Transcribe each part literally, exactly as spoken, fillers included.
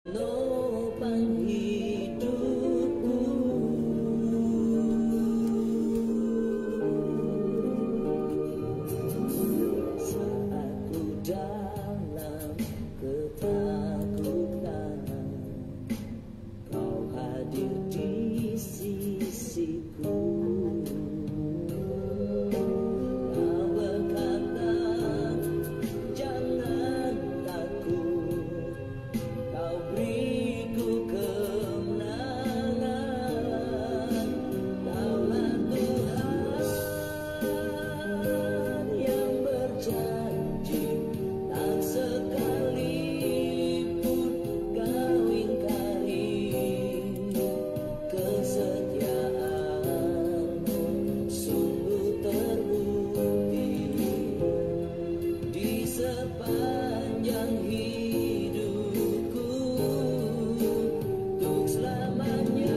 Nopang hidupku, saat ku dalam ketakutan, Kau hadir di sisiku. Kau berkata, jangan takut, Kau beriku kemenangan. Kaulah Tuhan yang berjanji, tak sekalipun Kau ingkari kesetiaan-Mu. Sungguh terbukti di sepanjang hidupku, untuk selamanya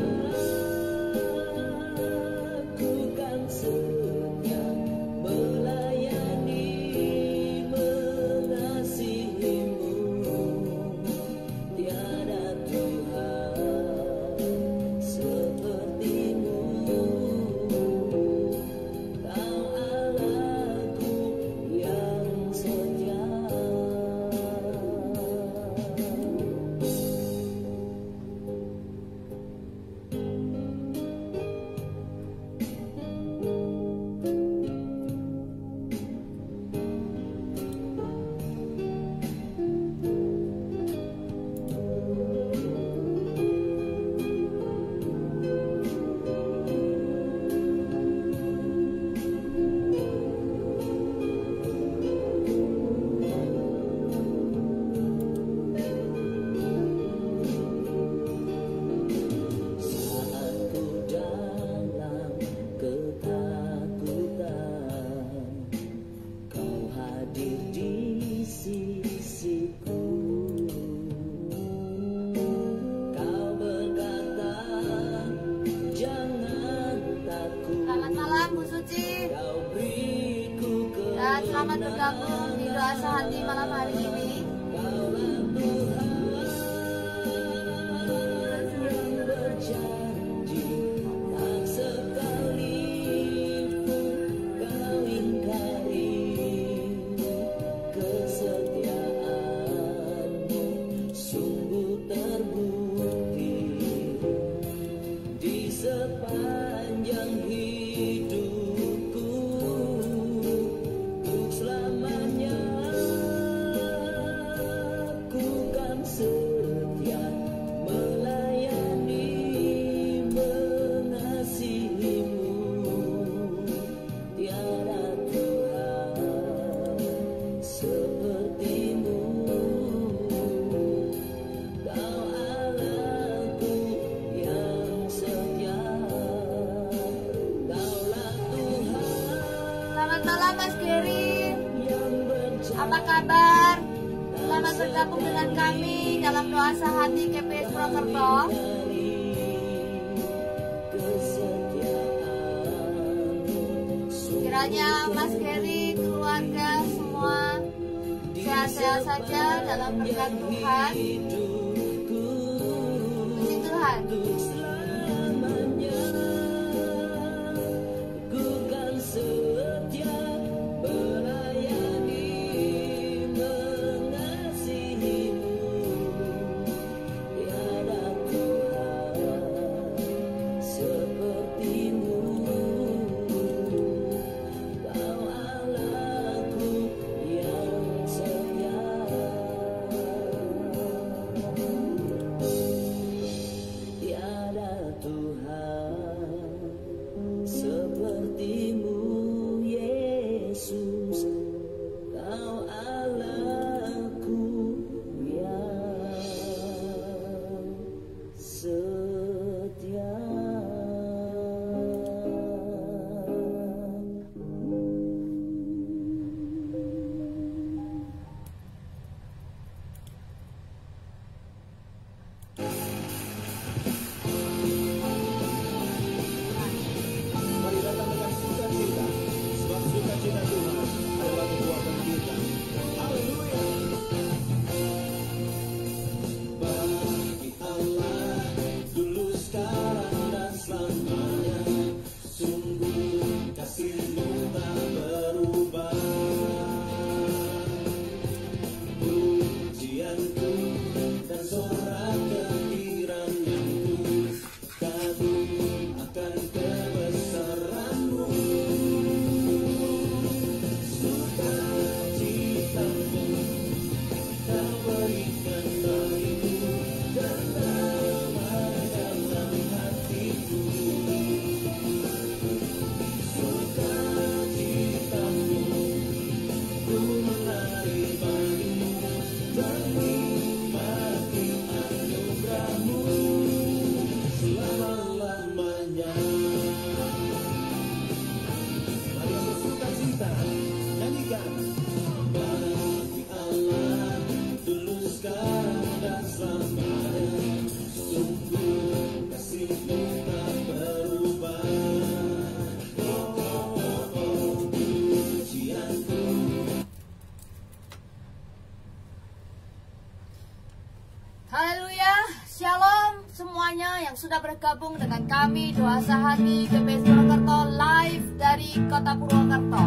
ku kan setia melayani, mengasihi-Mu. Tiada Tuhan seperti-Mu, Kau Allahku yang setia. Saat ku dalam ketakutan, Kau hadir di sisiku. Kau berkata, jangan takut, Selamat malam Bu Suci, Kau beriku dan selamat bergabung di doa sehati malam hari ini. Kaulah Tuhan yang berjanji, tak sekalipun Kau ingkari kesetiaan-Mu. Sungguh terbukti di sepanjang hidupku, untuk selamanya ku kan setia melayani, mengasihi-Mu. Tiada Tuhan seperti-Mu, Kau Allahku yang setia. Kaulah Tuhan Selamat malam Mas Geri, yang berjanji, apa kabar? Selamat bergabung dengan kami dalam doa sehati K P S Purwokerto. Kiranya Mas Geri, keluarga semua sehat-sehat saja dalam berkat Tuhan. Puji Tuhan. selamanya ku kan setia melayani, mengasihi-Mu. Tiada Tuhan seperti-Mu, Kau Allahku yang setia. Haleluya, shalom semuanya yang sudah bergabung dengan kami Doa Sehati G P S Purwokerto live dari kota Purwokerto.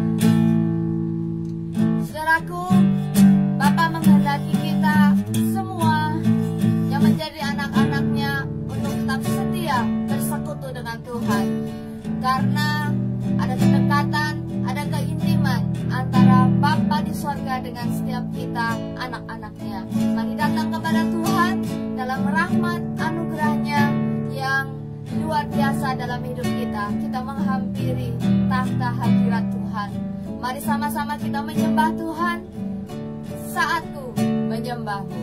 Saudaraku, Bapak menghendaki kita semua yang menjadi anak-anaknya untuk tetap setia bersekutu dengan Tuhan. Karena ada kedekatan, ada keintiman antara Bapa di sorga dengan setiap kita anak-anaknya. Mari datang kepada Tuhan dalam rahmat anugerahnya yang luar biasa dalam hidup kita. Kita menghampiri tahta hadirat Tuhan. Mari sama-sama kita menyembah Tuhan. Saatku menyembahmu.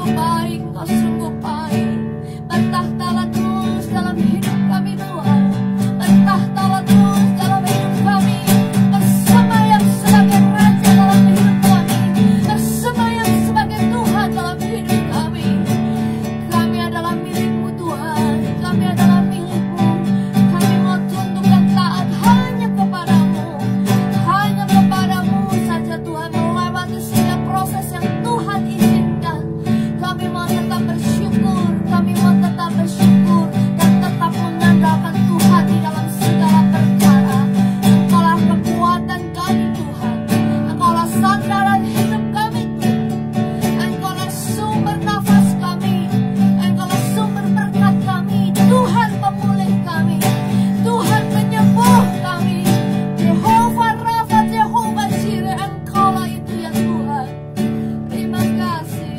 sungguh baik, Engkau sungguh baik. Bertahtalah terus dalam hidup kami Tuhan. Bertahtalah terus dalam hidup kami. Bersemayam sebagai Raja dalam hidup kami. Bersemayam sebagai Tuhan dalam hidup kami. Kami adalah milik-Mu Tuhan. Kami adalah milik-Mu. Kami mau tunduk dan taat hanya kepadamu. Hanya kepadamu saja Tuhan. Melewati setiap proses yang Tuhan izinkan. Kami mau tetap bersyukur. Kami mau tetap bersyukur dan tetap mengandalkan Tuhan di dalam segala perkara. Engkaulah kekuatan kami Tuhan. Engkaulah sandaran hidup kami. Engkaulah sumber nafas kami. Engkaulah sumber berkat kami. Tuhan pemulih kami. Tuhan penyembuh kami. Jehovah Rafa, Jehovah Jireh, Engkaulah itu ya Tuhan. Terima kasih.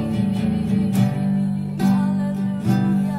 Haleluya.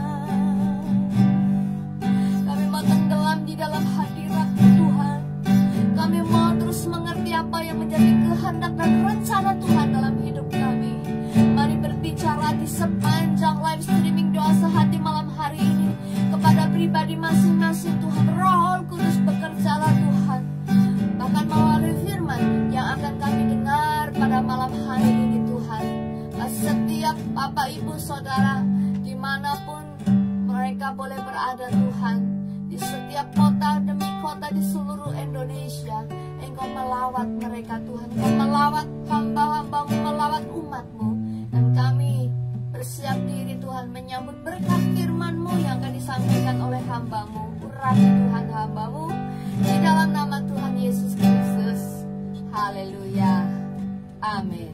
Kami mau tenggelam di dalam hadirat-Mu Tuhan. Kami mau terus mengerti apa yang menjadi kehendak dan rencana Tuhan dalam hidup kami. Mari berbicara di sepanjang live streaming doa sehati malam hari ini kepada pribadi masing-masing Tuhan. Roh Kudus bekerjalah Tuhan. Bahkan melalui firman yang akan kami dengar pada malam hari ini Tuhan. Setiap Bapak Ibu Saudara dimanapun mereka boleh berada Tuhan. Di setiap kota demi kota di seluruh Indonesia, Engkau melawat mereka Tuhan. Engkau melawat hamba-hamba-Mu, melawat umat-Mu. Dan kami bersiap diri Tuhan menyambut berkat firman-Mu yang akan disampaikan oleh hamba-Mu. Urapi Tuhan hamba-Mu di dalam nama Tuhan Yesus Kristus. Haleluya. Amin.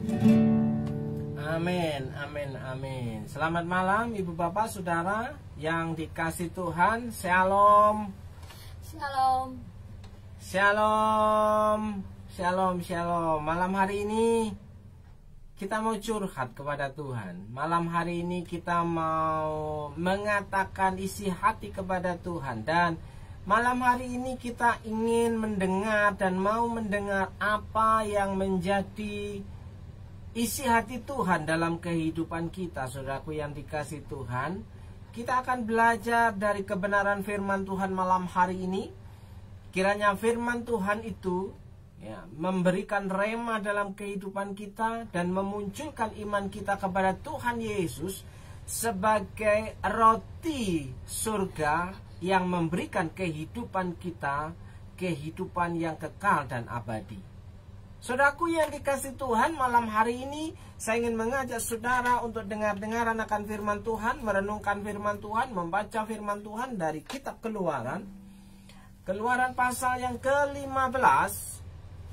Amin, amin, amin. Selamat malam Ibu Bapak Saudara yang dikasih Tuhan. Shalom. Shalom. Shalom. Shalom, shalom. Malam hari ini kita mau curhat kepada Tuhan. Malam hari ini kita mau mengatakan isi hati kepada Tuhan. Dan malam hari ini kita ingin mendengar dan mau mendengar apa yang menjadi isi hati Tuhan dalam kehidupan kita, saudaraku yang dikasih Tuhan. Kita akan belajar dari kebenaran firman Tuhan malam hari ini. Kiranya firman Tuhan itu ya, memberikan rema dalam kehidupan kita dan memunculkan iman kita kepada Tuhan Yesus sebagai roti surga yang memberikan kehidupan kita, kehidupan yang kekal dan abadi. Saudaraku yang dikasih Tuhan, malam hari ini saya ingin mengajak saudara untuk dengar-dengaran akan firman Tuhan, merenungkan firman Tuhan, membaca firman Tuhan dari kitab Keluaran. Keluaran pasal yang ke lima belas.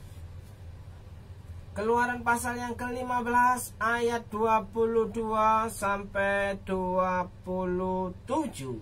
Keluaran pasal yang ke lima belas ayat dua puluh dua sampai dua puluh tujuh.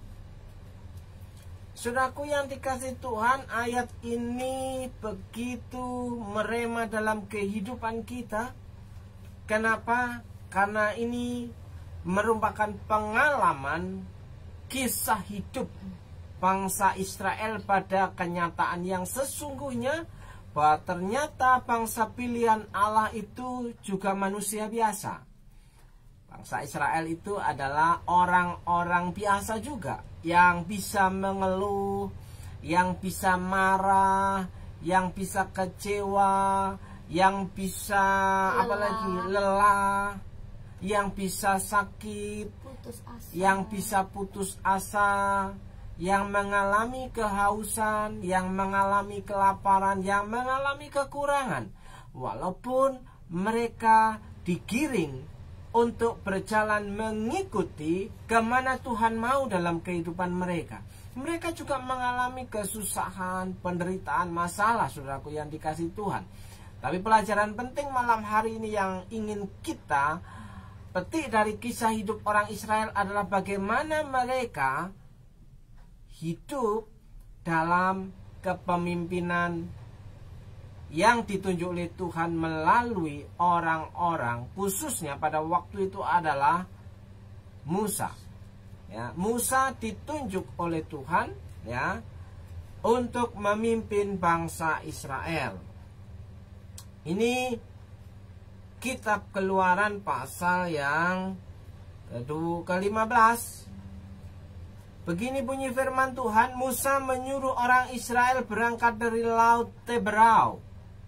Saudaraku yang dikasih Tuhan, ayat ini begitu merema dalam kehidupan kita. Kenapa? Karena ini merupakan pengalaman kisah hidup bangsa Israel pada kenyataan yang sesungguhnya, bahwa ternyata bangsa pilihan Allah itu juga manusia biasa. Bangsa Israel itu adalah orang-orang biasa juga, yang bisa mengeluh, yang bisa marah, yang bisa kecewa, yang bisa lelah. apalagi lelah, yang bisa sakit, Putus asa. yang bisa putus asa, yang mengalami kehausan, yang mengalami kelaparan, yang mengalami kekurangan. Walaupun mereka digiring untuk berjalan mengikuti kemana Tuhan mau dalam kehidupan mereka, mereka juga mengalami kesusahan, penderitaan, masalah, saudaraku yang dikasih Tuhan. Tapi pelajaran penting malam hari ini yang ingin kita petik dari kisah hidup orang Israel adalah bagaimana mereka hidup dalam kepemimpinan yang ditunjuk oleh Tuhan melalui orang-orang, khususnya pada waktu itu adalah Musa. Ya, Musa ditunjuk oleh Tuhan ya untuk memimpin bangsa Israel. Ini kitab Keluaran pasal yang ke lima belas. Begini bunyi firman Tuhan, Musa menyuruh orang Israel berangkat dari laut Teberau.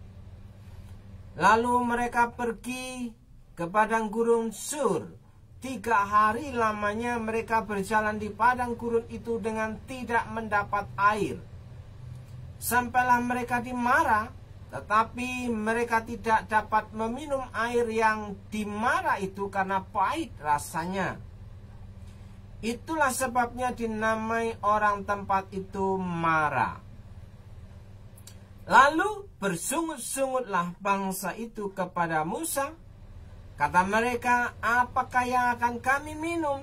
Lalu mereka pergi ke padang gurun Sur. Tiga hari lamanya mereka berjalan di padang gurun itu dengan tidak mendapat air. Sampailah mereka di Mara, tetapi mereka tidak dapat meminum air yang di Mara itu karena pahit rasanya. Itulah sebabnya dinamai orang tempat itu Mara. Lalu bersungut-sungutlah bangsa itu kepada Musa. Kata mereka, apakah yang akan kami minum?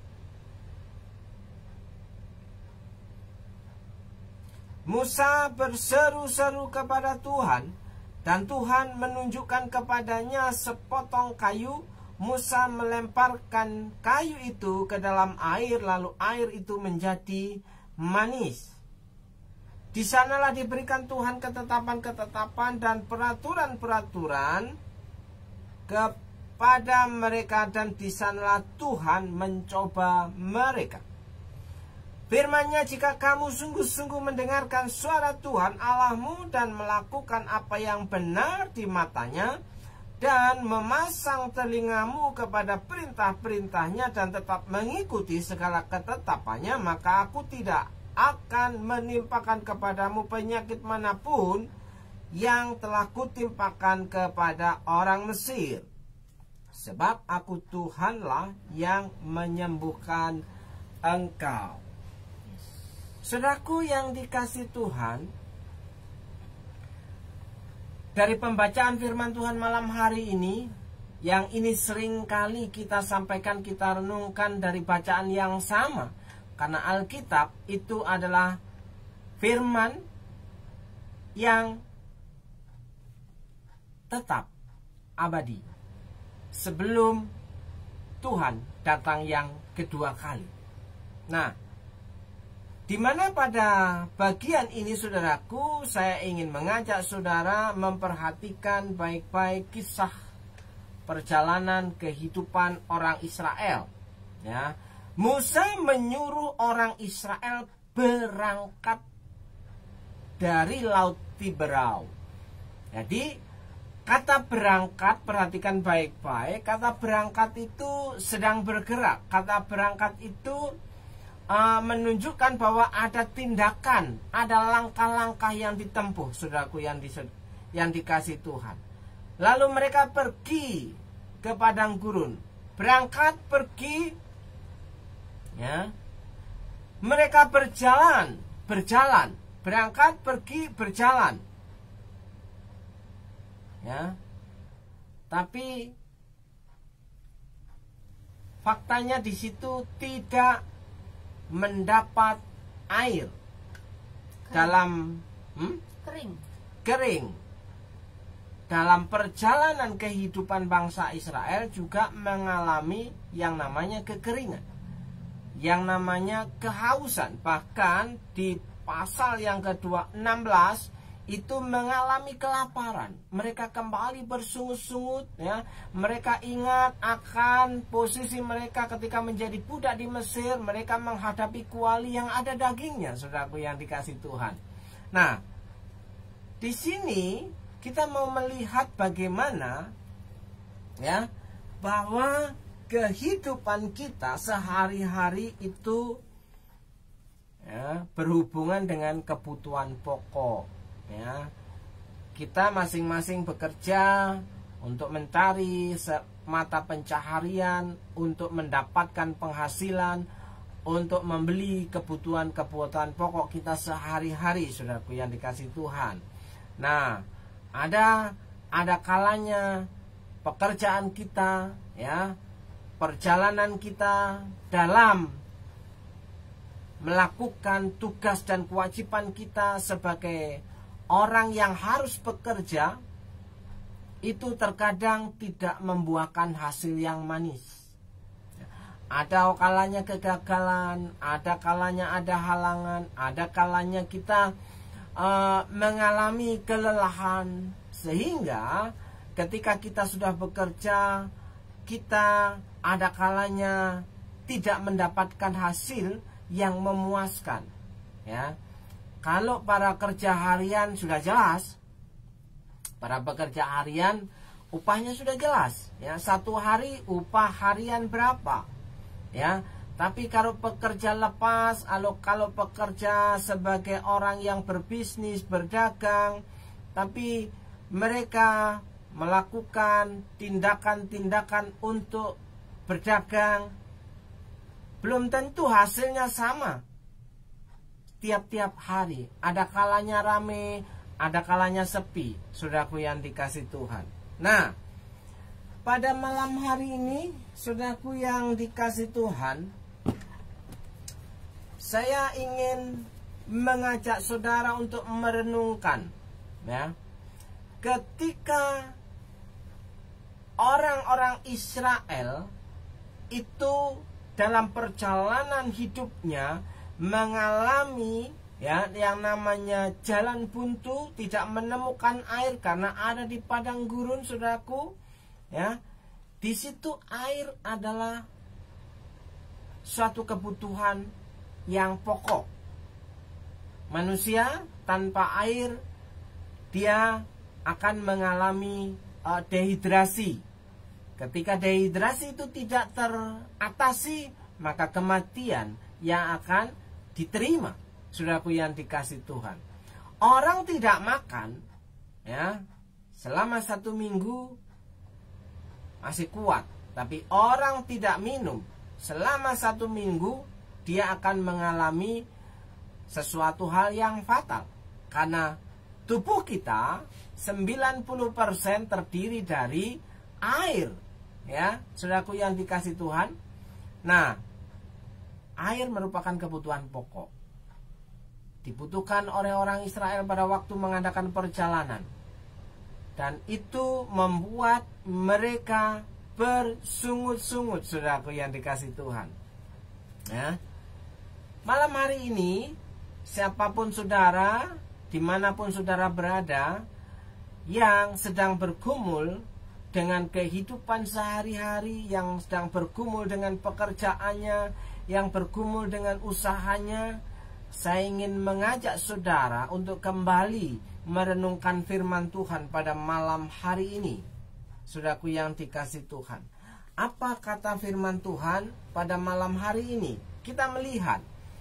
Musa berseru-seru kepada Tuhan, dan Tuhan menunjukkan kepadanya sepotong kayu. Musa melemparkan kayu itu ke dalam air, lalu air itu menjadi manis. Di sanalah diberikan Tuhan ketetapan-ketetapan dan peraturan-peraturan kepada mereka, dan di sanalah Tuhan mencoba mereka. Firman-Nya, jika kamu sungguh-sungguh mendengarkan suara Tuhan Allahmu dan melakukan apa yang benar di matanya, dan memasang telingamu kepada perintah-perintahnya dan tetap mengikuti segala ketetapannya, maka aku tidak akan menimpakan kepadamu penyakit manapun yang telah kutimpakan kepada orang Mesir. Sebab aku Tuhanlah yang menyembuhkan engkau. Saudaraku yang dikasihi Tuhan, dari pembacaan firman Tuhan malam hari ini, yang ini sering kali kita sampaikan, kita renungkan dari bacaan yang sama. Karena Alkitab itu adalah firman yang tetap abadi sebelum Tuhan datang yang kedua kali. Nah, di mana pada bagian ini saudaraku, saya ingin mengajak saudara memperhatikan baik-baik kisah perjalanan kehidupan orang Israel. Ya, Musa menyuruh orang Israel berangkat dari laut Tiberau. Jadi kata berangkat, perhatikan baik-baik, kata berangkat itu sedang bergerak. Kata berangkat itu Uh, menunjukkan bahwa ada tindakan, ada langkah-langkah yang ditempuh, saudaraku yang, di, yang dikasih Tuhan. Lalu mereka pergi ke padang gurun, berangkat pergi, ya. Mereka berjalan, berjalan, berangkat pergi berjalan, ya. Tapi faktanya di situ tidak mendapat air. Kering. Dalam hmm? kering kering dalam perjalanan kehidupan bangsa Israel juga mengalami yang namanya kekeringan, yang namanya kehausan. Bahkan di pasal yang kedua enam belas itu mengalami kelaparan. Mereka kembali bersungut-sungut, ya. Mereka ingat akan posisi mereka ketika menjadi budak di Mesir. Mereka menghadapi kuali yang ada dagingnya, saudaraku yang dikasih Tuhan. Nah, di sini kita mau melihat bagaimana, ya, bahwa kehidupan kita sehari-hari itu, ya, berhubungan dengan kebutuhan pokok. Ya, kita masing-masing bekerja untuk mencari mata pencaharian, untuk mendapatkan penghasilan, untuk membeli kebutuhan-kebutuhan pokok kita sehari-hari, saudaraku yang dikasih Tuhan. Nah, ada ada kalanya pekerjaan kita, ya, perjalanan kita dalam melakukan tugas dan kewajiban kita sebagai orang yang harus bekerja, itu terkadang tidak membuahkan hasil yang manis. Ada kalanya kegagalan, ada kalanya ada halangan, ada kalanya kita uh, mengalami kelelahan, sehingga ketika kita sudah bekerja, kita ada kalanya tidak mendapatkan hasil yang memuaskan. Ya, kalau para kerja harian sudah jelas, para pekerja harian upahnya sudah jelas. Ya, satu hari upah harian berapa? Ya, tapi kalau pekerja lepas, kalau kalau pekerja sebagai orang yang berbisnis, berdagang, tapi mereka melakukan tindakan-tindakan untuk berdagang, belum tentu hasilnya sama tiap-tiap hari. Ada kalanya rame, ada kalanya sepi, saudaraku yang dikasih Tuhan. Nah, pada malam hari ini, saudaraku yang dikasih Tuhan, saya ingin mengajak saudara untuk merenungkan, ya, ketika orang-orang Israel itu dalam perjalanan hidupnya mengalami, ya, yang namanya jalan buntu, tidak menemukan air karena ada di padang gurun, saudaraku. Ya, di situ air adalah suatu kebutuhan yang pokok. Manusia tanpa air dia akan mengalami uh, dehidrasi. Ketika dehidrasi itu tidak teratasi, maka kematian yang akan diterima, saudaraku yang dikasih Tuhan. Orang tidak makan, ya, selama satu minggu masih kuat, tapi orang tidak minum selama satu minggu, dia akan mengalami sesuatu hal yang fatal, karena tubuh kita sembilan puluh persen terdiri dari air, ya, saudaraku yang dikasih Tuhan. Nah, air merupakan kebutuhan pokok, dibutuhkan oleh orang Israel pada waktu mengadakan perjalanan, dan itu membuat mereka bersungut-sungut, saudaraku yang dikasih Tuhan. Ya, malam hari ini, siapapun saudara, dimanapun saudara berada, yang sedang bergumul dengan kehidupan sehari-hari, yang sedang bergumul dengan pekerjaannya, yang bergumul dengan usahanya, saya ingin mengajak saudara untuk kembali merenungkan firman Tuhan pada malam hari ini, saudaraku yang dikasih Tuhan. Apa kata firman Tuhan pada malam hari ini? Kita melihat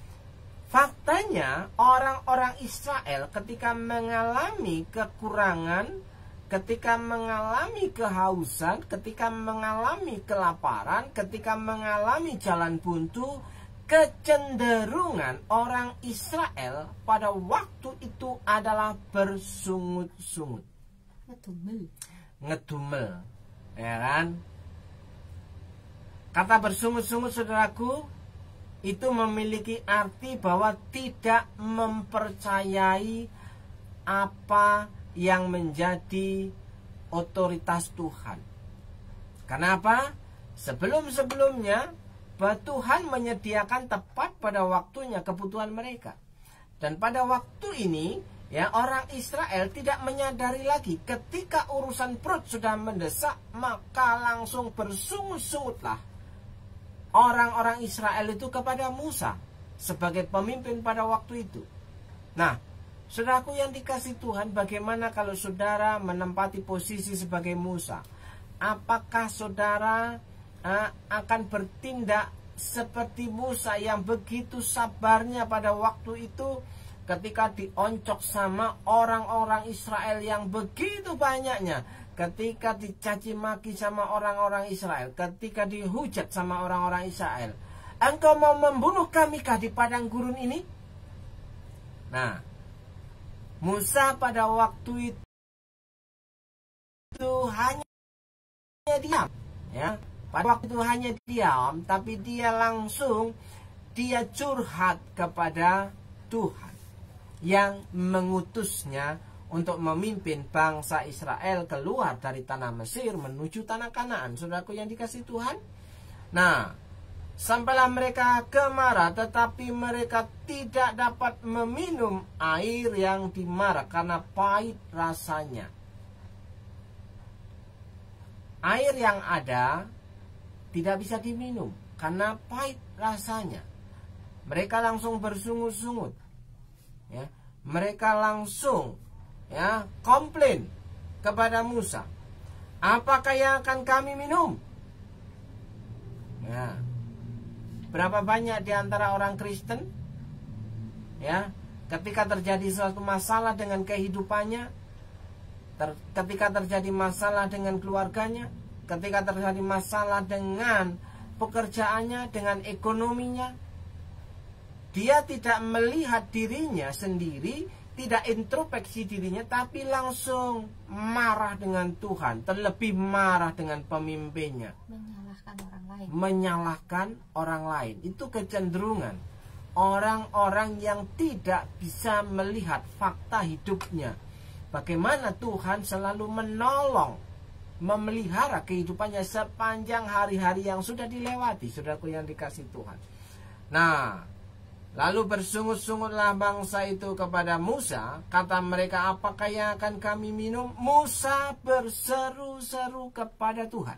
faktanya orang-orang Israel ketika mengalami kekurangan, ketika mengalami kehausan, ketika mengalami kelaparan, ketika mengalami jalan buntu, kecenderungan orang Israel pada waktu itu adalah bersungut-sungut, Ngedumel. ngedumel, ya kan? Kata bersungut-sungut, saudaraku, itu memiliki arti bahwa tidak mempercayai apa yang menjadi otoritas Tuhan. Kenapa? Sebelum-sebelumnya bahwa Tuhan menyediakan tepat pada waktunya kebutuhan mereka. Dan pada waktu ini, ya, orang Israel tidak menyadari lagi ketika urusan perut sudah mendesak, maka langsung bersungut-sungutlah orang-orang Israel itu kepada Musa sebagai pemimpin pada waktu itu. Nah, saudaraku yang dikasih Tuhan, bagaimana kalau saudara menempati posisi sebagai Musa? Apakah saudara uh, akan bertindak seperti Musa yang begitu sabarnya pada waktu itu ketika dioncok sama orang-orang Israel yang begitu banyaknya, ketika dicaci maki sama orang-orang Israel, ketika dihujat sama orang-orang Israel? Engkau mau membunuh kami kah di padang gurun ini? Nah, Musa pada waktu itu, itu hanya diam, ya. Pada waktu itu hanya diam, tapi dia langsung dia curhat kepada Tuhan yang mengutusnya untuk memimpin bangsa Israel keluar dari tanah Mesir menuju tanah Kanaan, saudaraku yang dikasih Tuhan. Nah, sampailah mereka ke Mara, tetapi mereka tidak dapat meminum air yang di Mara karena pahit rasanya. air yang ada tidak bisa diminum karena pahit rasanya. Mereka langsung bersungut-sungut, ya. Mereka langsung, ya, komplain kepada Musa. Apakah yang akan kami minum? Ya. Berapa banyak di antara orang Kristen, ya, ketika terjadi suatu masalah dengan kehidupannya, ter, ketika terjadi masalah dengan keluarganya, ketika terjadi masalah dengan pekerjaannya, dengan ekonominya, dia tidak melihat dirinya sendiri, tidak introspeksi dirinya, tapi langsung marah dengan Tuhan, terlebih marah dengan pemimpinnya, Menyalahkan orang lain. menyalahkan orang lain. Itu kecenderungan orang-orang yang tidak bisa melihat fakta hidupnya, bagaimana Tuhan selalu menolong, memelihara kehidupannya sepanjang hari-hari yang sudah dilewati, saudaraku yang dikasih Tuhan. Nah, lalu bersungut-sungutlah bangsa itu kepada Musa. Kata mereka, apakah yang akan kami minum? Musa berseru-seru kepada Tuhan.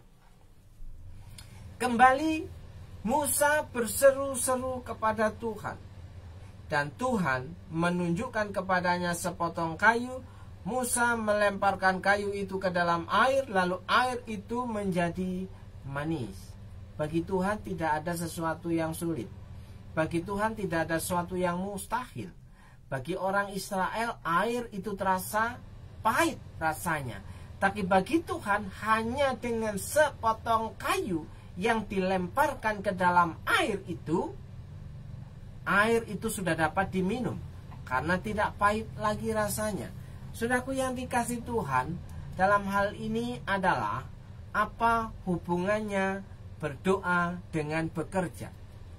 Kembali Musa berseru-seru kepada Tuhan. Dan Tuhan menunjukkan kepadanya sepotong kayu. Musa melemparkan kayu itu ke dalam air, lalu air itu menjadi manis. Bagi Tuhan tidak ada sesuatu yang sulit. Bagi Tuhan tidak ada sesuatu yang mustahil. Bagi orang Israel air itu terasa pahit rasanya. Tapi bagi Tuhan hanya dengan sepotong kayu yang dilemparkan ke dalam air itu, air itu sudah dapat diminum. Karena tidak pahit lagi rasanya. Saudaraku yang dikasih Tuhan, dalam hal ini adalah apa hubungannya berdoa dengan bekerja.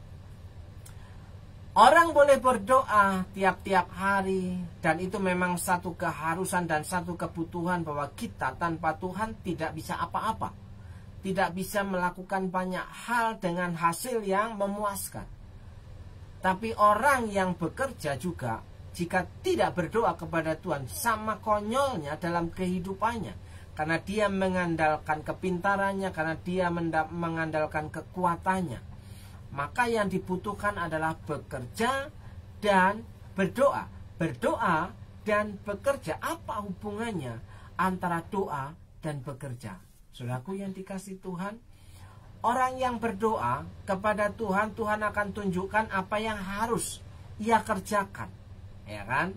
Orang boleh berdoa tiap-tiap hari, dan itu memang satu keharusan dan satu kebutuhan bahwa kita tanpa Tuhan tidak bisa apa-apa. Tidak bisa melakukan banyak hal dengan hasil yang memuaskan. Tapi orang yang bekerja juga, jika tidak berdoa kepada Tuhan, sama konyolnya dalam kehidupannya. Karena dia mengandalkan kepintarannya, karena dia mengandalkan kekuatannya. Maka yang dibutuhkan adalah bekerja dan berdoa. Berdoa dan bekerja. Apa hubungannya antara doa dan bekerja? Saudaraku yang dikasih Tuhan, orang yang berdoa kepada Tuhan, Tuhan akan tunjukkan apa yang harus ia kerjakan. Ya kan?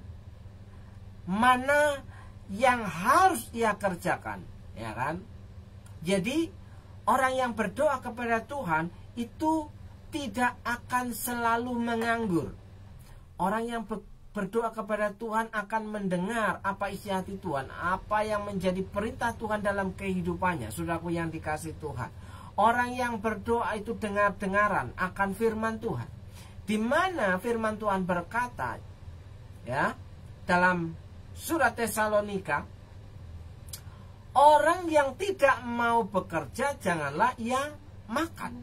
Mana yang harus ia kerjakan. Ya kan? Jadi orang yang berdoa kepada Tuhan itu tidak akan selalu menganggur. Orang yang berdoa kepada Tuhan akan mendengar apa isi hati Tuhan, apa yang menjadi perintah Tuhan dalam kehidupannya. Saudaraku yang dikasih Tuhan, orang yang berdoa itu dengar-dengaran akan firman Tuhan. Di mana firman Tuhan berkata, ya, dalam surat Tesalonika, orang yang tidak mau bekerja janganlah ia makan.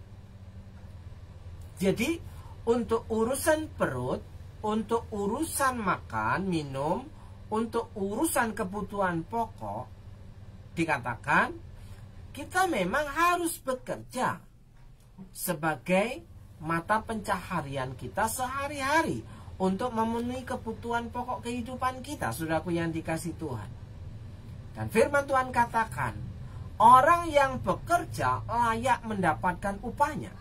Jadi untuk urusan perut, untuk urusan makan, minum, untuk urusan kebutuhan pokok, dikatakan kita memang harus bekerja sebagai mata pencaharian kita sehari-hari untuk memenuhi kebutuhan pokok kehidupan kita, saudaraku yang dikasih Tuhan. Dan firman Tuhan katakan, orang yang bekerja layak mendapatkan upahnya.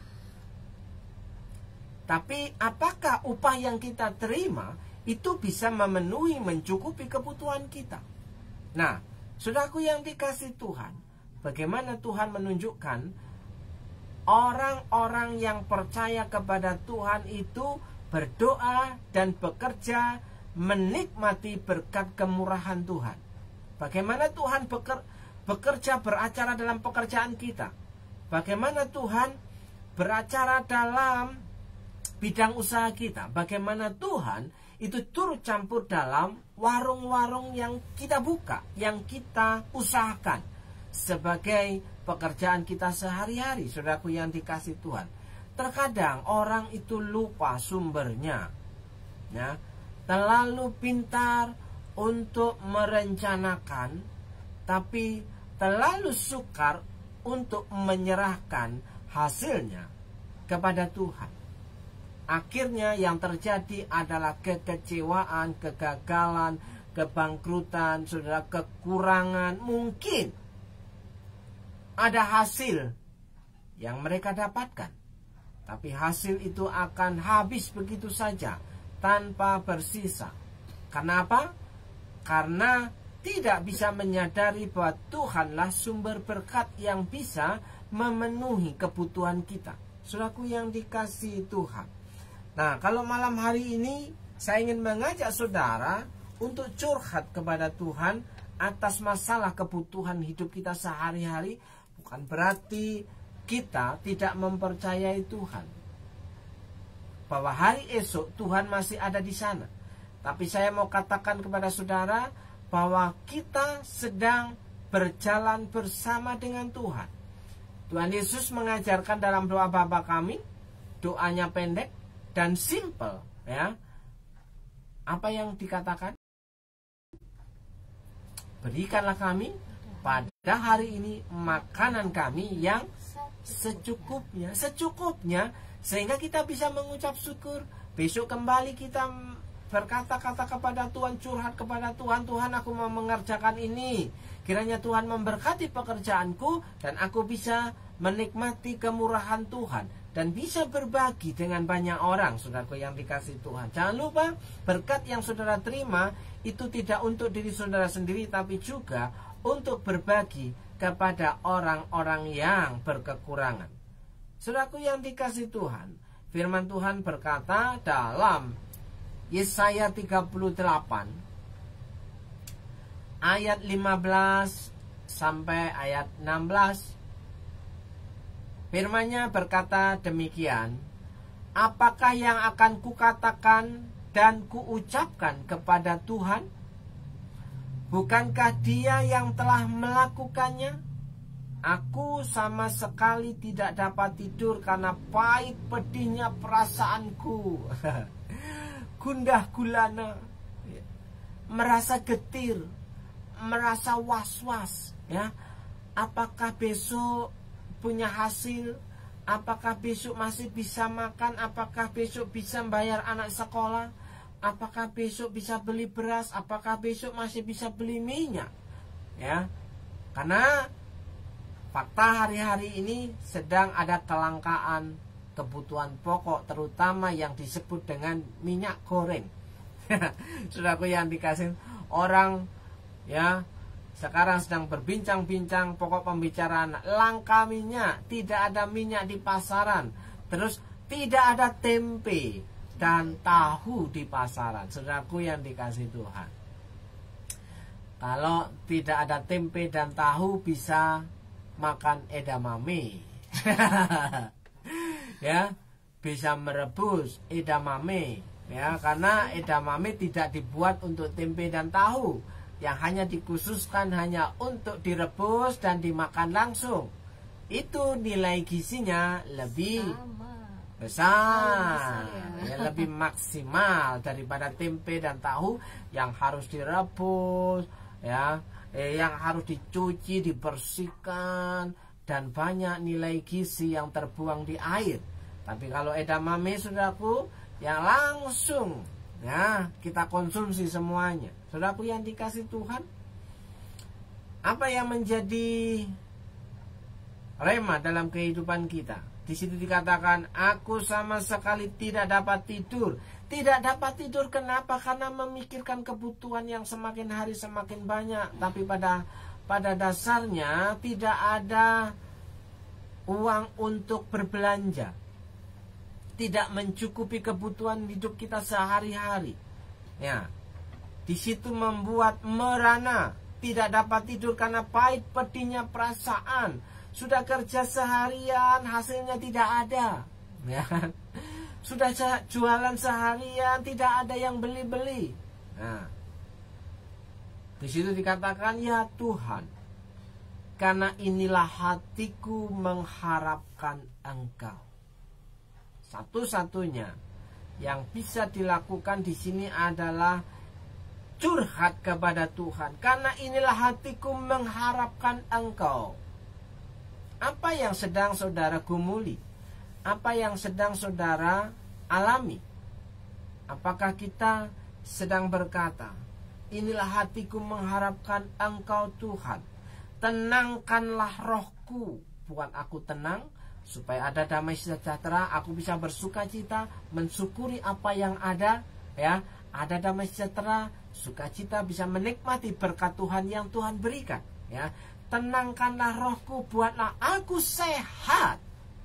Tapi apakah upah yang kita terima itu bisa memenuhi, mencukupi kebutuhan kita? Nah, saudaraku yang dikasih Tuhan, bagaimana Tuhan menunjukkan orang-orang yang percaya kepada Tuhan itu berdoa dan bekerja menikmati berkat kemurahan Tuhan. Bagaimana Tuhan beker, bekerja beracara dalam pekerjaan kita? Bagaimana Tuhan beracara dalam bidang usaha kita? Bagaimana Tuhan itu turut campur dalam warung-warung yang kita buka, yang kita usahakan sebagai pekerjaan kita sehari-hari, saudaraku yang dikasih Tuhan. Terkadang orang itu lupa sumbernya, ya, terlalu pintar untuk merencanakan, tapi terlalu sukar untuk menyerahkan hasilnya kepada Tuhan. Akhirnya yang terjadi adalah kekecewaan, kegagalan, kebangkrutan, saudara, kekurangan. Mungkin ada hasil yang mereka dapatkan, tapi hasil itu akan habis begitu saja tanpa bersisa. Kenapa? Karena tidak bisa menyadari bahwa Tuhanlah sumber berkat yang bisa memenuhi kebutuhan kita. Saudaraku yang dikasihi Tuhan. Nah, kalau malam hari ini saya ingin mengajak saudara untuk curhat kepada Tuhan atas masalah kebutuhan hidup kita sehari-hari. Bukan berarti kita tidak mempercayai Tuhan, bahwa hari esok Tuhan masih ada di sana. Tapi saya mau katakan kepada saudara bahwa kita sedang berjalan bersama dengan Tuhan. Tuhan Yesus mengajarkan dalam doa Bapa kami, doanya pendek dan simple, ya. Apa yang dikatakan? Berikanlah kami pada hari ini makanan kami yang secukupnya, secukupnya, sehingga kita bisa mengucap syukur. Besok kembali kita berkata-kata kepada Tuhan, curhat kepada Tuhan, Tuhan aku mau mengerjakan ini. Kiranya Tuhan memberkati pekerjaanku dan aku bisa menikmati kemurahan Tuhan dan bisa berbagi dengan banyak orang, saudaraku yang dikasih Tuhan. Jangan lupa, berkat yang saudara terima itu tidak untuk diri saudara sendiri, tapi juga untuk berbagi kepada orang-orang yang berkekurangan. Saudaraku yang dikasih Tuhan, firman Tuhan berkata dalam Yesaya tiga puluh delapan ayat lima belas sampai ayat enam belas. Firman-Nya berkata demikian, apakah yang akan kukatakan dan kuucapkan kepada Tuhan? Bukankah Dia yang telah melakukannya? Aku sama sekali tidak dapat tidur karena pahit pedihnya perasaanku. Gundah gulana, merasa getir, merasa was-was, ya. Apakah besok punya hasil? Apakah besok masih bisa makan? Apakah besok bisa bayar anak sekolah? Apakah besok bisa beli beras? Apakah besok masih bisa beli minyak? Ya, karena fakta hari-hari ini sedang ada kelangkaan kebutuhan pokok, terutama yang disebut dengan minyak goreng. Saudaraku yang dikasih, orang ya sekarang sedang berbincang-bincang, pokok pembicaraan langka minyak, tidak ada minyak di pasaran, terus tidak ada tempe dan tahu di pasaran. Saudaraku yang dikasih Tuhan, kalau tidak ada tempe dan tahu bisa makan edamame. Ya, bisa merebus edamame, ya, karena edamame tidak dibuat untuk tempe dan tahu, yang hanya dikhususkan hanya untuk direbus dan dimakan langsung. Itu nilai gizinya lebih Sama. besar, Oh, besar ya. ya, lebih maksimal daripada tempe dan tahu yang harus direbus, ya, eh, yang harus dicuci, dibersihkan, dan banyak nilai gizi yang terbuang di air. Tapi kalau edamame, saudaraku, yang langsung ya kita konsumsi semuanya. Saudaraku yang dikasih Tuhan, apa yang menjadi rema dalam kehidupan kita? Di situ dikatakan, aku sama sekali tidak dapat tidur. Tidak dapat tidur kenapa? Karena memikirkan kebutuhan yang semakin hari semakin banyak. Tapi pada pada dasarnya tidak ada uang untuk berbelanja, tidak mencukupi kebutuhan hidup kita sehari-hari. Ya, di situ membuat merana, tidak dapat tidur karena pahit pedihnya perasaan. Sudah kerja seharian, hasilnya tidak ada. Ya, sudah jualan seharian, tidak ada yang beli-beli. Nah, di situ dikatakan, ya Tuhan, karena inilah hatiku mengharapkan Engkau. Satu-satunya yang bisa dilakukan di sini adalah curhat kepada Tuhan, karena inilah hatiku mengharapkan Engkau. Apa yang sedang saudara gumuli? Apa yang sedang saudara alami? Apakah kita sedang berkata, inilah hatiku mengharapkan Engkau Tuhan, tenangkanlah rohku, buat aku tenang, supaya ada damai sejahtera, aku bisa bersuka cita, mensyukuri apa yang ada, ya, ada damai sejahtera, sukacita, bisa menikmati berkat Tuhan yang Tuhan berikan, ya. Tenangkanlah rohku, buatlah aku sehat.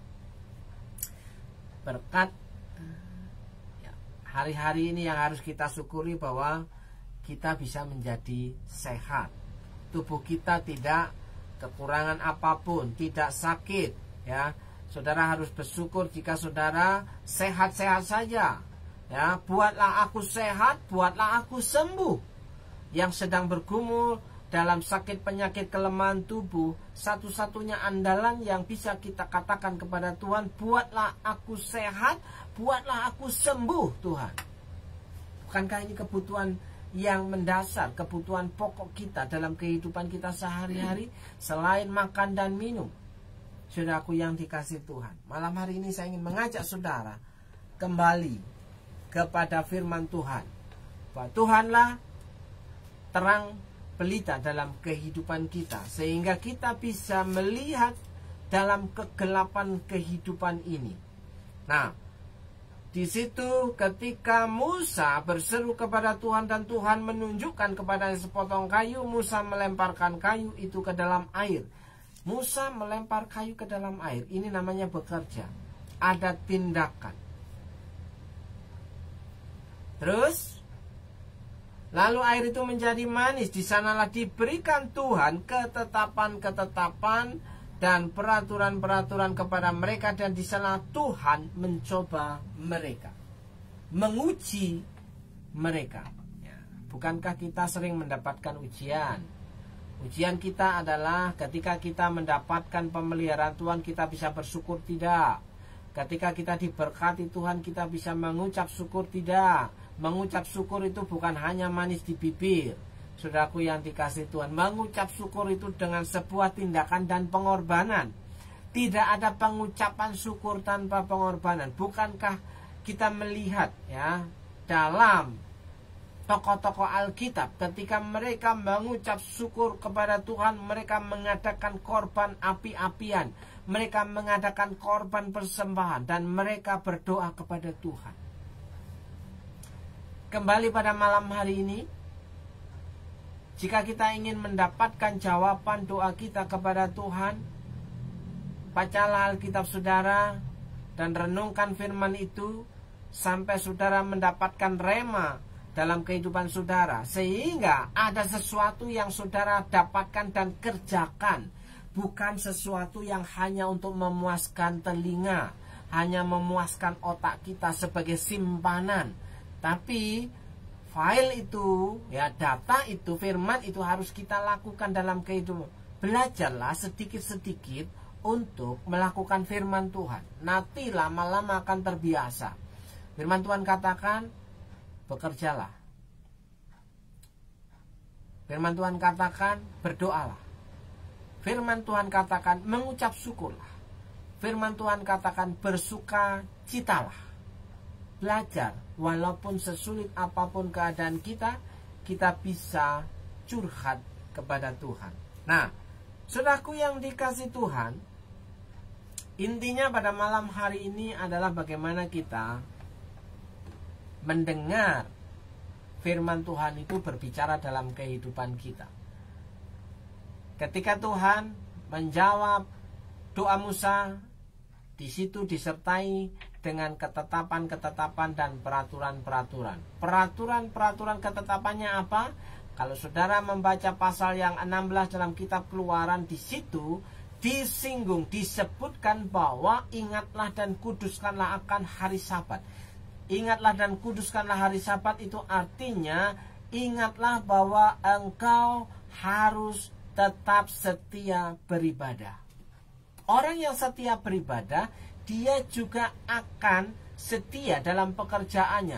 Berkat ya, hari-hari ini yang harus kita syukuri bahwa kita bisa menjadi sehat. Tubuh kita tidak kekurangan apapun, tidak sakit, ya. Saudara harus bersyukur jika saudara sehat-sehat saja. Ya, buatlah aku sehat, buatlah aku sembuh. Yang sedang bergumul dalam sakit penyakit kelemahan tubuh, satu-satunya andalan yang bisa kita katakan kepada Tuhan, buatlah aku sehat, buatlah aku sembuh, Tuhan. Bukankah ini kebutuhan yang mendasar, kebutuhan pokok kita dalam kehidupan kita sehari-hari, selain makan dan minum? Saudaraku yang dikasih Tuhan, malam hari ini saya ingin mengajak saudara kembali kepada firman Tuhan, bahwa Tuhanlah terang pelita dalam kehidupan kita, sehingga kita bisa melihat dalam kegelapan kehidupan ini. Nah, di situ ketika Musa berseru kepada Tuhan dan Tuhan menunjukkan kepada sepotong kayu, Musa melemparkan kayu itu ke dalam air. Musa melempar kayu ke dalam air. Ini namanya bekerja. Ada tindakan. Terus, lalu air itu menjadi manis. Di sanalah diberikan Tuhan ketetapan-ketetapan dan peraturan-peraturan kepada mereka. Dan di sana Tuhan mencoba mereka, menguji mereka. Ya. Bukankah kita sering mendapatkan ujian? Ujian kita adalah ketika kita mendapatkan pemeliharaan Tuhan, kita bisa bersyukur tidak. Ketika kita diberkati Tuhan, kita bisa mengucap syukur tidak. Mengucap syukur itu bukan hanya manis di bibir. Saudaraku yang dikasih Tuhan, mengucap syukur itu dengan sebuah tindakan dan pengorbanan. Tidak ada pengucapan syukur tanpa pengorbanan. Bukankah kita melihat ya dalam tokoh-tokoh Alkitab, ketika mereka mengucap syukur kepada Tuhan, mereka mengadakan korban api-apian, mereka mengadakan korban persembahan, dan mereka berdoa kepada Tuhan. Kembali pada malam hari ini, jika kita ingin mendapatkan jawaban doa kita kepada Tuhan, bacalah Alkitab saudara dan renungkan firman itu sampai saudara mendapatkan rema dalam kehidupan saudara, sehingga ada sesuatu yang saudara dapatkan dan kerjakan, bukan sesuatu yang hanya untuk memuaskan telinga, hanya memuaskan otak kita sebagai simpanan, tapi file itu, ya data itu, firman itu harus kita lakukan dalam kehidupan. Belajarlah sedikit-sedikit untuk melakukan firman Tuhan. Nanti lama-lama akan terbiasa. Firman Tuhan katakan, bekerjalah. Firman Tuhan katakan, berdoalah. Firman Tuhan katakan, mengucap syukurlah. Firman Tuhan katakan, bersuka citalah. Belajar, walaupun sesulit apapun keadaan kita, kita bisa curhat kepada Tuhan. Nah, saudaraku yang dikasih Tuhan, intinya pada malam hari ini adalah bagaimana kita mendengar firman Tuhan itu berbicara dalam kehidupan kita. Ketika Tuhan menjawab doa Musa, di situ disertai dengan ketetapan-ketetapan dan peraturan-peraturan. Peraturan-peraturan ketetapannya apa? Kalau saudara membaca pasal yang enam belas dalam kitab Keluaran, di situ disinggung, disebutkan bahwa ingatlah dan kuduskanlah akan hari Sabat. Ingatlah dan kuduskanlah hari Sabat itu artinya ingatlah bahwa engkau harus tetap setia beribadah. Orang yang setia beribadah, dia juga akan setia dalam pekerjaannya.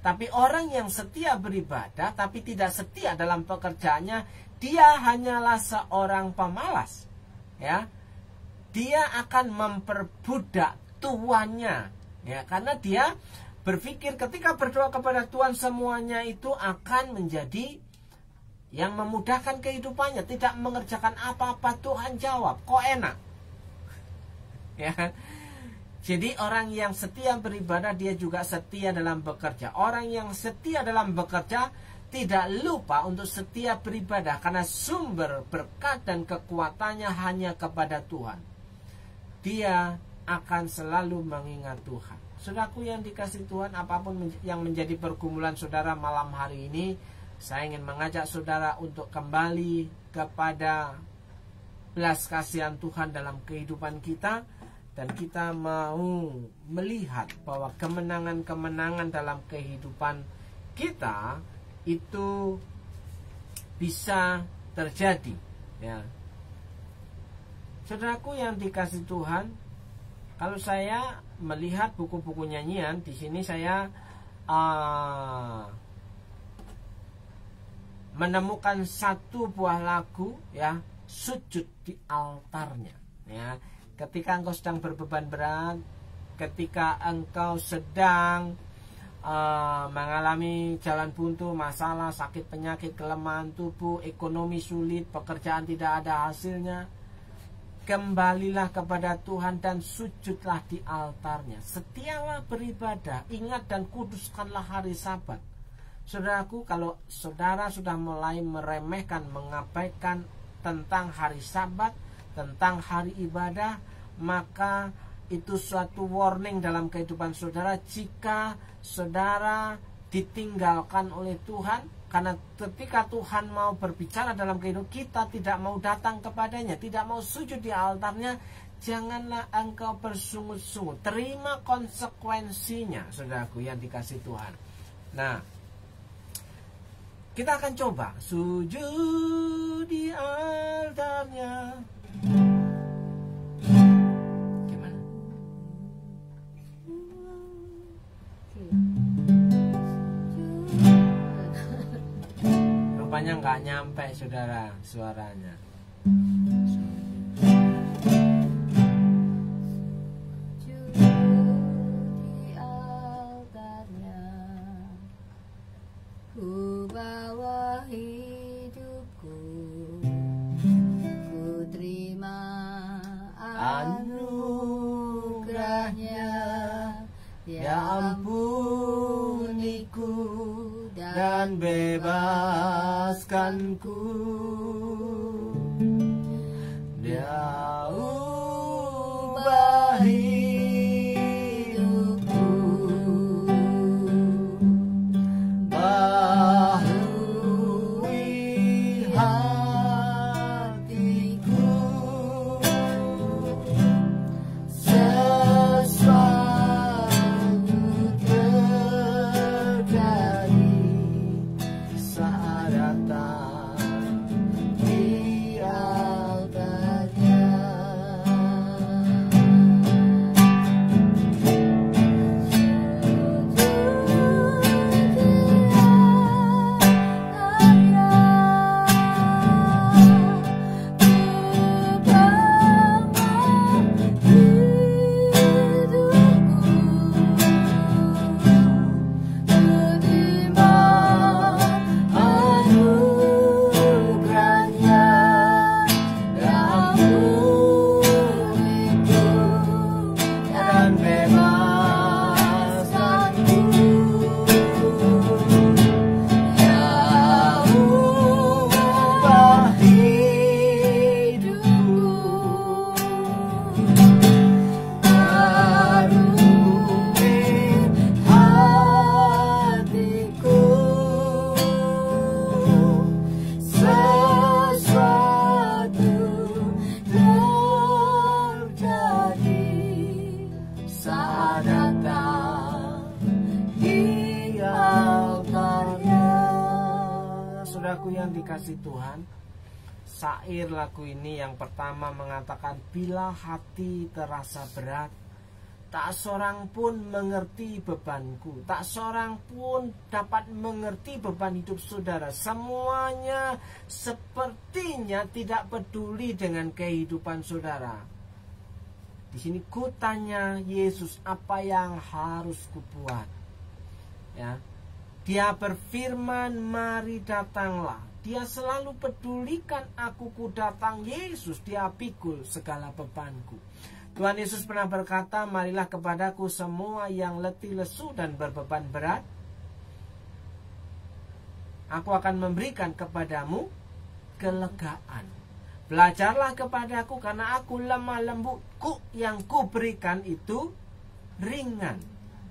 Tapi orang yang setia beribadah tapi tidak setia dalam pekerjaannya, dia hanyalah seorang pemalas. Ya. Dia akan memperbudak tuannya. Ya, karena dia berpikir ketika berdoa kepada Tuhan semuanya itu akan menjadi yang memudahkan kehidupannya, tidak mengerjakan apa-apa Tuhan jawab, kok enak. Ya kan? Jadi orang yang setia beribadah dia juga setia dalam bekerja. Orang yang setia dalam bekerja tidak lupa untuk setia beribadah karena sumber berkat dan kekuatannya hanya kepada Tuhan. Dia akan selalu mengingat Tuhan. Saudaraku yang dikasihi Tuhan, apapun yang menjadi pergumulan saudara malam hari ini, saya ingin mengajak saudara untuk kembali kepada belas kasihan Tuhan dalam kehidupan kita. Dan kita mau melihat bahwa kemenangan-kemenangan dalam kehidupan kita itu bisa terjadi. Ya. Saudaraku yang dikasihi Tuhan, kalau saya melihat buku-buku nyanyian, di sini saya uh, menemukan satu buah lagu, ya, sujud di altarnya. Ya. Ketika engkau sedang berbeban berat, ketika engkau sedang uh, mengalami jalan buntu, masalah, sakit, penyakit, kelemahan tubuh, ekonomi sulit, pekerjaan tidak ada hasilnya, kembalilah kepada Tuhan dan sujudlah di altarnya. Setialah beribadah, ingat dan kuduskanlah hari Sabat. Saudaraku, kalau saudara sudah mulai meremehkan, mengabaikan tentang hari Sabat, tentang hari ibadah, maka itu suatu warning dalam kehidupan saudara jika saudara ditinggalkan oleh Tuhan. Karena ketika Tuhan mau berbicara dalam kehidupan kita, tidak mau datang kepadanya, tidak mau sujud di altarnya, janganlah engkau bersungut-sungut. Terima konsekuensinya, saudaraku yang dikasihi Tuhan. Nah, kita akan coba sujud di altarnya. Gimana? Rupanya nggak nyampe saudara suaranya. Di altarnya ku bawa hidupku, ku terima anugerahnya, Ya ampuniku dan bebaskanku. Dia ubah hidupku, baharui hatiku. Sesuatu terjadi saat datang di altarnya. Saudaraku yang dikasihi Tuhan, syair lagu ini yang pertama mengatakan, bila hati terasa berat, Tak seorang pun mengerti bebanku. Tak seorang pun dapat mengerti beban hidup saudara. Semuanya sepertinya tidak peduli dengan kehidupan saudara. Di sini kutanya Yesus, apa yang harus kubuat? Ya. Dia berfirman, mari datanglah. Dia selalu pedulikan aku, ku datang. Yesus, dia pikul segala bebanku. Tuhan Yesus pernah berkata, marilah kepadaku semua yang letih lesu dan berbeban berat. Aku akan memberikan kepadamu kelegaan. Belajarlah kepadaku karena aku lemah lembutku, yang kuberikan itu ringan.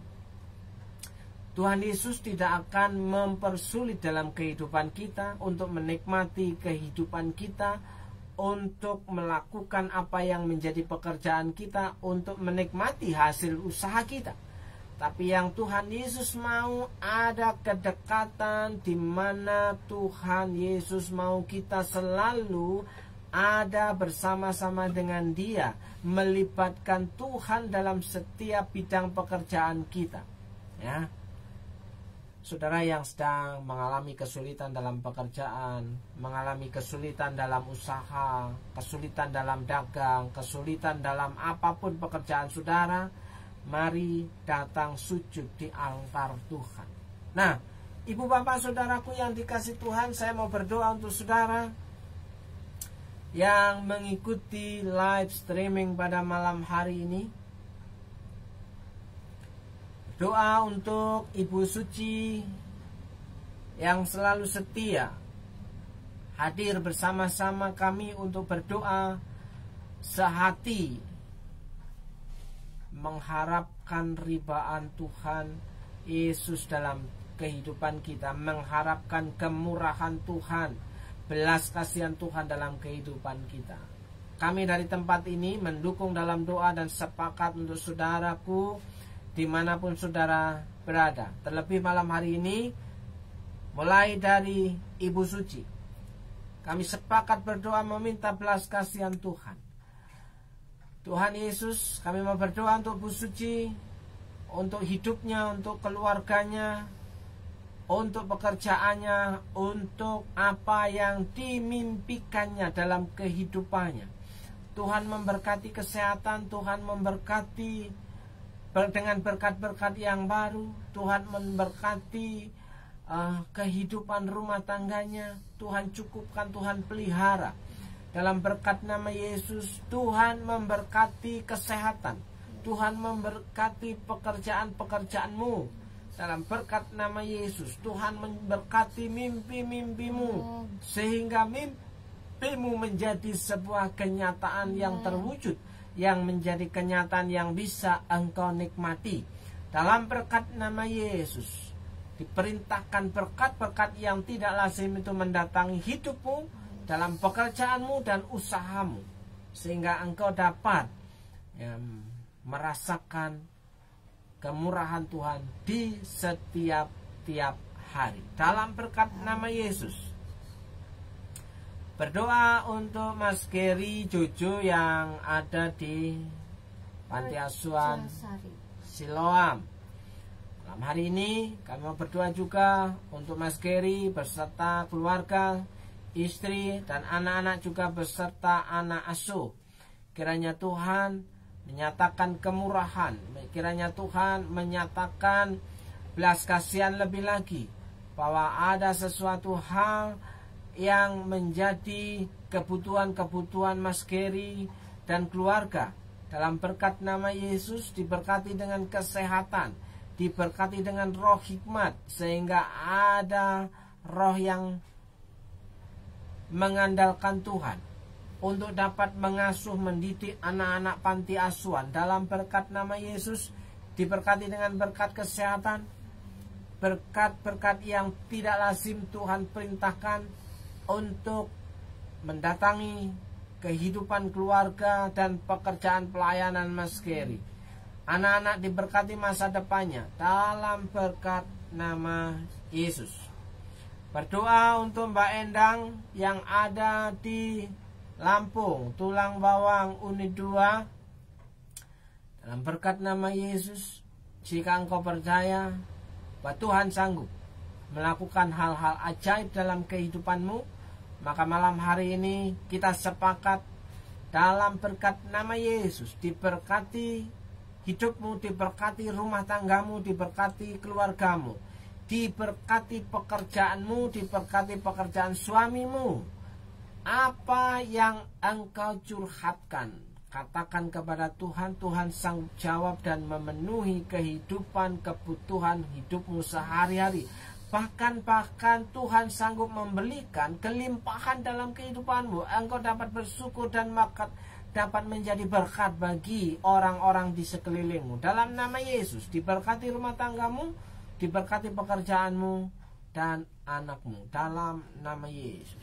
Tuhan Yesus tidak akan mempersulit dalam kehidupan kita untuk menikmati kehidupan kita, untuk melakukan apa yang menjadi pekerjaan kita, untuk menikmati hasil usaha kita. Tapi yang Tuhan Yesus mau, ada kedekatan di mana Tuhan Yesus mau kita selalu ada bersama-sama dengan Dia, melibatkan Tuhan dalam setiap bidang pekerjaan kita. Ya. Saudara yang sedang mengalami kesulitan dalam pekerjaan, mengalami kesulitan dalam usaha, kesulitan dalam dagang, kesulitan dalam apapun pekerjaan saudara, mari datang sujud di altar Tuhan. Nah, ibu bapak saudaraku yang dikasih Tuhan, saya mau berdoa untuk saudara yang mengikuti live streaming pada malam hari ini. Doa untuk Ibu Suci yang selalu setia hadir bersama-sama kami untuk berdoa sehati, mengharapkan ribaan Tuhan Yesus dalam kehidupan kita, mengharapkan kemurahan Tuhan, belas kasihan Tuhan dalam kehidupan kita. Kami dari tempat ini mendukung dalam doa dan sepakat untuk saudaraku dimanapun saudara berada. Terlebih malam hari ini, mulai dari Ibu Suci, kami sepakat berdoa meminta belas kasihan Tuhan. Tuhan Yesus, kami mau berdoa untuk Ibu Suci, untuk hidupnya, untuk keluarganya, untuk pekerjaannya, untuk apa yang dimimpikannya dalam kehidupannya. Tuhan memberkati kesehatan, Tuhan memberkati dengan berkat-berkat yang baru. Tuhan memberkati uh, kehidupan rumah tangganya. Tuhan cukupkan, Tuhan pelihara. Dalam berkat nama Yesus, Tuhan memberkati kesehatan, Tuhan memberkati pekerjaan-pekerjaanmu. Dalam berkat nama Yesus, Tuhan memberkati mimpi-mimpimu, sehingga mimpimu menjadi sebuah kenyataan yang terwujud, yang menjadi kenyataan yang bisa engkau nikmati. Dalam berkat nama Yesus, diperintahkan berkat-berkat yang tidak lazim itu mendatangi hidupmu, dalam pekerjaanmu dan usahamu, sehingga engkau dapat ya, merasakan kemurahan Tuhan di setiap-tiap hari. Dalam berkat nama Yesus, berdoa untuk Mas Geri Jojo yang ada di Panti Asuhan Siloam. Malam hari ini kami mau berdoa juga untuk Mas Geri beserta keluarga, istri dan anak-anak, juga beserta anak asuh. Kiranya Tuhan menyatakan kemurahan, kiranya Tuhan menyatakan belas kasihan lebih lagi, bahwa ada sesuatu hal yang menjadi kebutuhan-kebutuhan Mas Geri dan keluarga. Dalam berkat nama Yesus, diberkati dengan kesehatan, diberkati dengan roh hikmat, sehingga ada roh yang mengandalkan Tuhan untuk dapat mengasuh mendidik anak-anak panti asuhan. Dalam berkat nama Yesus, diberkati dengan berkat kesehatan, berkat-berkat yang tidak lazim Tuhan perintahkan untuk mendatangi kehidupan keluarga dan pekerjaan pelayanan Mas Geri. Anak-anak diberkati masa depannya dalam berkat nama Yesus. Berdoa untuk Mbak Endang yang ada di Lampung, Tulang Bawang Unit dua. Dalam berkat nama Yesus, jika engkau percaya bahwa Tuhan sanggup melakukan hal-hal ajaib dalam kehidupanmu, maka malam hari ini kita sepakat dalam berkat nama Yesus, diberkati hidupmu, diberkati rumah tanggamu, diberkati keluargamu, diberkati pekerjaanmu, diberkati pekerjaan suamimu. Apa yang engkau curhatkan, katakan kepada Tuhan. Tuhan sanggup jawab dan memenuhi kehidupan, kebutuhan hidupmu sehari-hari. Bahkan bahkan Tuhan sanggup memberikan kelimpahan dalam kehidupanmu. Engkau dapat bersyukur dan maka dapat menjadi berkat bagi orang-orang di sekelilingmu. Dalam nama Yesus, diberkati rumah tanggamu, diberkati pekerjaanmu dan anakmu. Dalam nama Yesus.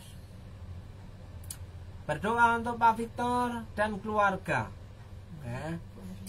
Berdoa untuk Pak Victor dan keluarga. Oke.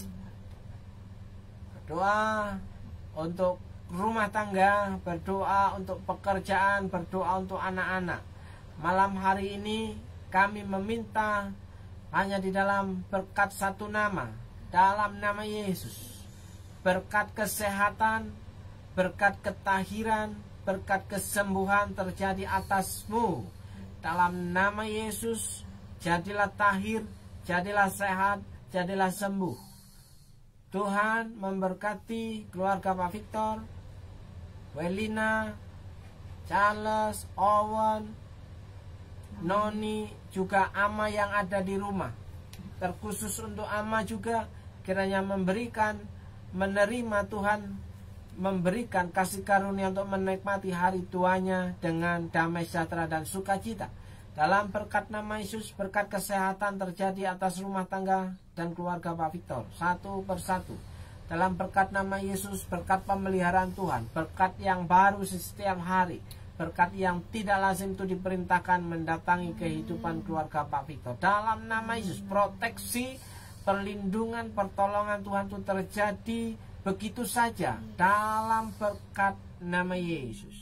Berdoa untuk rumah tangga, berdoa untuk pekerjaan, berdoa untuk anak-anak. Malam hari ini kami meminta hanya di dalam berkat satu nama, dalam nama Yesus. Berkat kesehatan, berkat ketahiran, berkat kesembuhan terjadi atasmu. Dalam nama Yesus, jadilah tahir, jadilah sehat, jadilah sembuh. Tuhan memberkati keluarga Pak Victor, Welina, Charles, Owen, Noni, juga Ama yang ada di rumah. Terkhusus untuk Ama juga, kiranya memberikan, menerima Tuhan, memberikan kasih karunia untuk menikmati hari tuanya dengan damai sejahtera dan sukacita. Dalam berkat nama Yesus, berkat kesehatan terjadi atas rumah tangga dan keluarga Pak Victor, satu persatu. Dalam berkat nama Yesus, berkat pemeliharaan Tuhan, berkat yang baru setiap hari, berkat yang tidak lazim itu diperintahkan mendatangi kehidupan keluarga Pak Victor. Dalam nama Yesus, proteksi, perlindungan, pertolongan Tuhan itu terjadi begitu saja dalam berkat nama Yesus.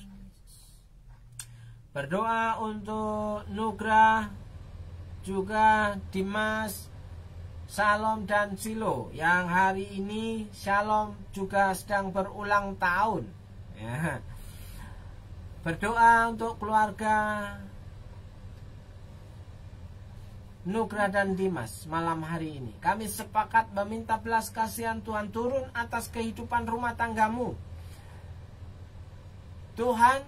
Berdoa untuk Nugrah, juga Dimas, Shalom dan Silo yang hari ini Shalom juga sedang berulang tahun ya. Berdoa untuk keluarga Nugrah dan Dimas malam hari ini. Kami sepakat meminta belas kasihan Tuhan turun atas kehidupan rumah tanggamu. Tuhan,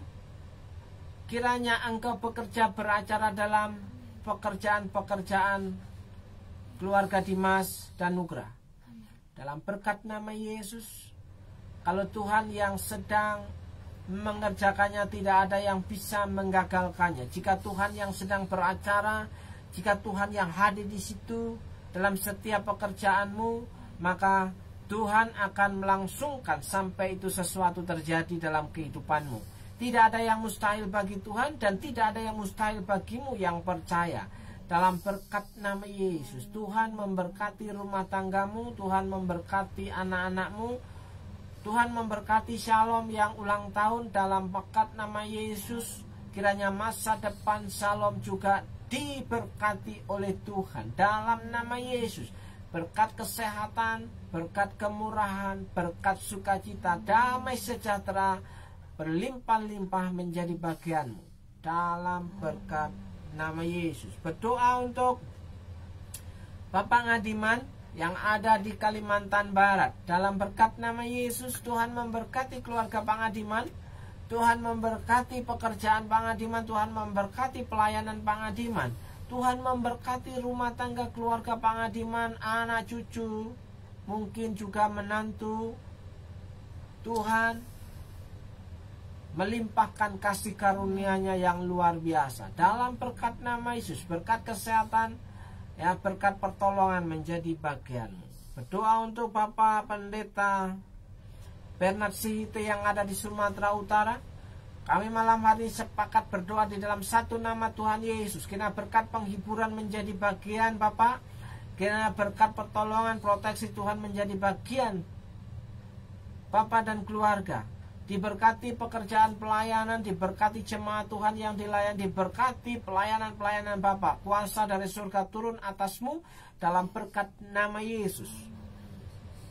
kiranya Engkau bekerja beracara dalam pekerjaan-pekerjaan keluarga Dimas dan Nugrah. Dalam berkat nama Yesus, kalau Tuhan yang sedang mengerjakannya, tidak ada yang bisa menggagalkannya. Jika Tuhan yang sedang beracara, jika Tuhan yang hadir di situ dalam setiap pekerjaanmu, maka Tuhan akan melangsungkan sampai itu sesuatu terjadi dalam kehidupanmu. Tidak ada yang mustahil bagi Tuhan dan tidak ada yang mustahil bagimu yang percaya. Dalam berkat nama Yesus, Tuhan memberkati rumah tanggamu, Tuhan memberkati anak-anakmu, Tuhan memberkati Shalom yang ulang tahun. Dalam berkat nama Yesus, kiranya masa depan Shalom juga diberkati oleh Tuhan. Dalam nama Yesus, berkat kesehatan, berkat kemurahan, berkat sukacita, damai sejahtera, berlimpah-limpah menjadi bagianmu. Dalam berkat nama Yesus. Berdoa untuk Bapak Ngadiman yang ada di Kalimantan Barat. Dalam berkat nama Yesus, Tuhan memberkati keluarga Pak Ngadiman, Tuhan memberkati pekerjaan Pak Ngadiman, Tuhan memberkati pelayanan Pak Ngadiman, Tuhan memberkati rumah tangga keluarga Pak Ngadiman, anak cucu, mungkin juga menantu. Tuhan melimpahkan kasih karunia-Nya yang luar biasa. Dalam berkat nama Yesus, berkat kesehatan, ya, berkat pertolongan menjadi bagianmu. Berdoa untuk Bapak Pendeta Bernard Sihite yang ada di Sumatera Utara. Kami malam hari sepakat berdoa di dalam satu nama Tuhan Yesus. Kiranya berkat penghiburan menjadi bagian Bapak. Kiranya berkat pertolongan, proteksi Tuhan menjadi bagian Bapak dan keluarga. Diberkati pekerjaan pelayanan, diberkati jemaat Tuhan yang dilayani, diberkati pelayanan-pelayanan Bapak. Kuasa dari surga turun atasmu dalam berkat nama Yesus.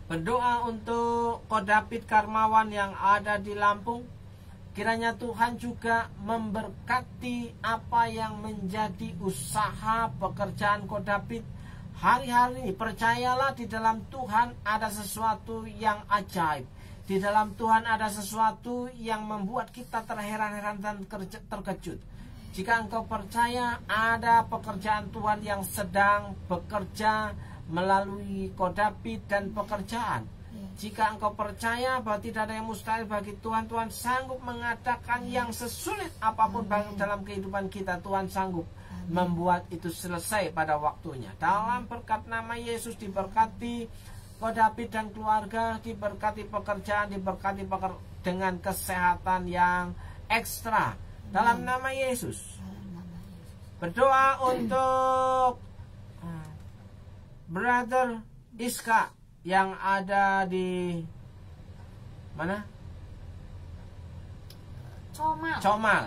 Berdoa untuk Ko David Karmawan yang ada di Lampung. Kiranya Tuhan juga memberkati apa yang menjadi usaha pekerjaan Ko David hari-hari ini. Percayalah, di dalam Tuhan ada sesuatu yang ajaib. Di dalam Tuhan ada sesuatu yang membuat kita terheran-heran dan terkejut. Jika engkau percaya ada pekerjaan Tuhan yang sedang bekerja melalui Ko David dan pekerjaan. Jika engkau percaya bahwa tidak ada yang mustahil bagi Tuhan, Tuhan sanggup mengadakan yang sesulit apapun dalam kehidupan kita. Tuhan sanggup membuat itu selesai pada waktunya. Dalam berkat nama Yesus, diberkati Ko David dan keluarga, diberkati pekerjaan, diberkati peker dengan kesehatan yang ekstra. Dalam nama Yesus. Berdoa untuk Brother Iska yang ada di mana? Comal. Comal.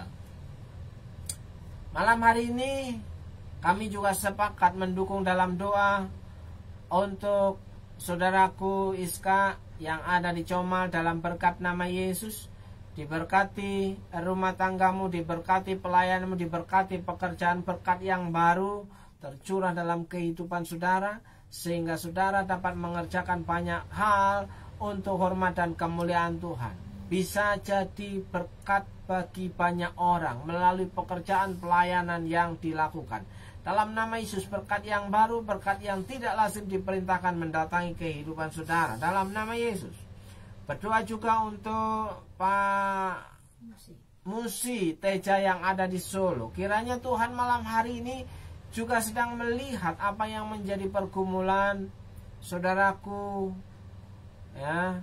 Malam hari ini kami juga sepakat mendukung dalam doa untuk saudaraku Iska yang ada di Comal. Dalam berkat nama Yesus, diberkati rumah tanggamu, diberkati pelayanmu, diberkati pekerjaan, berkat yang baru tercurah dalam kehidupan saudara, sehingga saudara dapat mengerjakan banyak hal untuk hormat dan kemuliaan Tuhan. Bisa jadi berkat bagi banyak orang melalui pekerjaan pelayanan yang dilakukan. Dalam nama Yesus, berkat yang baru, berkat yang tidak lazim diperintahkan mendatangi kehidupan saudara. Dalam nama Yesus. Berdoa juga untuk Pak Musi Teja yang ada di Solo. Kiranya Tuhan malam hari ini juga sedang melihat apa yang menjadi pergumulan saudaraku, ya,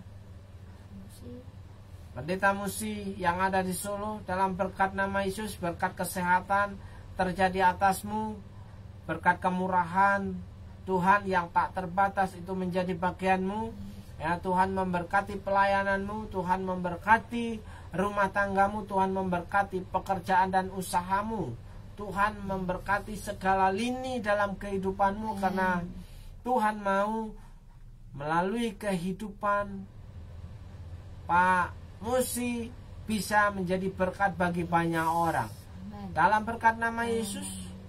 Pendeta Musi yang ada di Solo. Dalam berkat nama Yesus, berkat kesehatan terjadi atasmu, berkat kemurahan Tuhan yang tak terbatas itu menjadi bagianmu. Ya, Tuhan memberkati pelayananmu, Tuhan memberkati rumah tanggamu, Tuhan memberkati pekerjaan dan usahamu. Tuhan memberkati segala lini dalam kehidupanmu, karena Tuhan mau melalui kehidupan Pak Musi bisa menjadi berkat bagi banyak orang. Dalam berkat nama Yesus,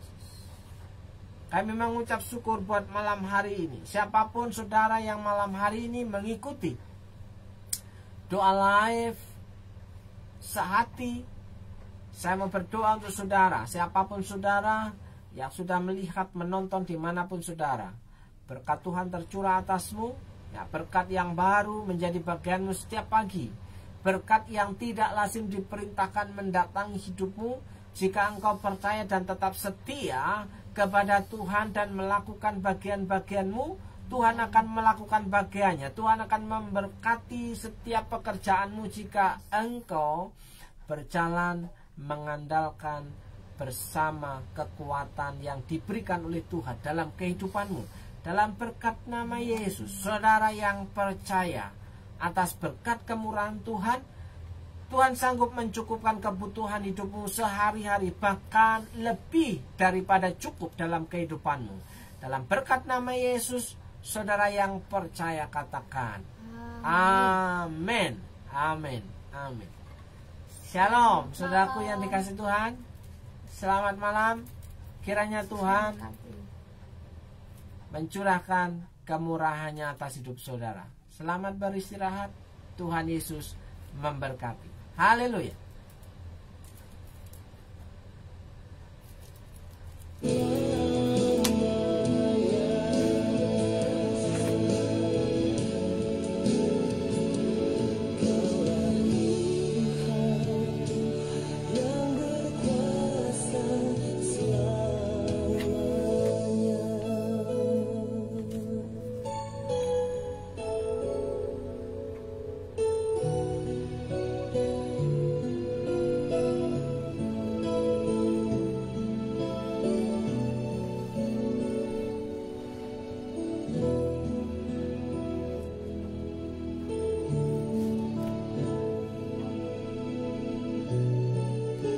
kami mengucap syukur buat malam hari ini. Siapapun saudara yang malam hari ini mengikuti doa live sehati, saya mau berdoa untuk saudara, siapapun saudara yang sudah melihat, menonton dimanapun saudara. Berkat Tuhan tercurah atasmu, ya, berkat yang baru menjadi bagianmu setiap pagi. Berkat yang tidak lazim diperintahkan mendatangi hidupmu. Jika engkau percaya dan tetap setia kepada Tuhan dan melakukan bagian-bagianmu, Tuhan akan melakukan bagiannya. Tuhan akan memberkati setiap pekerjaanmu jika engkau berjalan mengandalkan bersama kekuatan yang diberikan oleh Tuhan dalam kehidupanmu. Dalam berkat nama Yesus, saudara yang percaya atas berkat kemurahan Tuhan, Tuhan sanggup mencukupkan kebutuhan hidupmu sehari-hari, bahkan lebih daripada cukup dalam kehidupanmu. Dalam berkat nama Yesus, saudara yang percaya katakan amin, amin, amin. Shalom, saudaraku yang dikasih Tuhan. Selamat malam. Kiranya Tuhan mencurahkan kemurahannya atas hidup saudara. Selamat beristirahat. Tuhan Yesus memberkati. Haleluya.